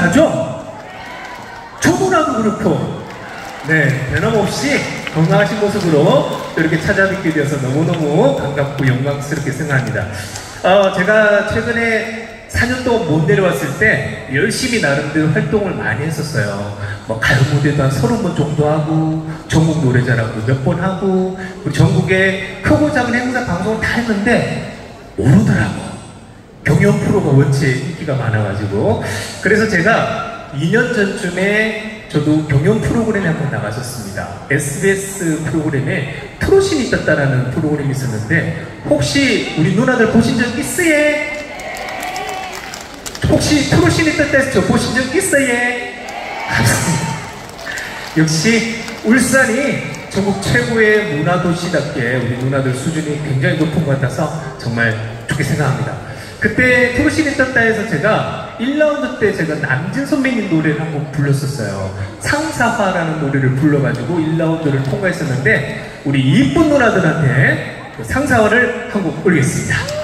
건강하죠? 저 누나도 그렇고, 네, 변함없이 건강하신 모습으로 이렇게 찾아뵙게 되어서 너무너무 반갑고 영광스럽게 생각합니다. 제가 최근에 4년 동안 못 내려왔을 때 열심히 나름대로 활동을 많이 했었어요. 뭐 가요 무대도 한 30번 정도 하고, 전국 노래자랑도 몇 번 하고, 우리 전국에 크고 작은 행사 방송을 다 했는데 모르더라고. 경연 프로가 원체 인기가 많아가지고. 그래서 제가 2년 전쯤에 저도 경연 프로그램에 한번 나갔었습니다. SBS 프로그램에 트롯신이 떴다라는 프로그램이 있었는데, 혹시 우리 누나들 보신 적 있어요? 혹시 트롯신이 떴다 해서 저 보신 적 있어요? 역시 울산이 전국 최고의 문화도시답게 우리 누나들 수준이 굉장히 높은 것 같아서 정말 좋게 생각합니다. 그때 트롯신이 떴다 해서 제가 1라운드 때 제가 남진 선배님 노래를 한곡 불렀었어요. 상사화라는 노래를 불러가지고 1라운드를 통과했었는데, 우리 이쁜 누나들한테 그 상사화를 한 곡 올리겠습니다.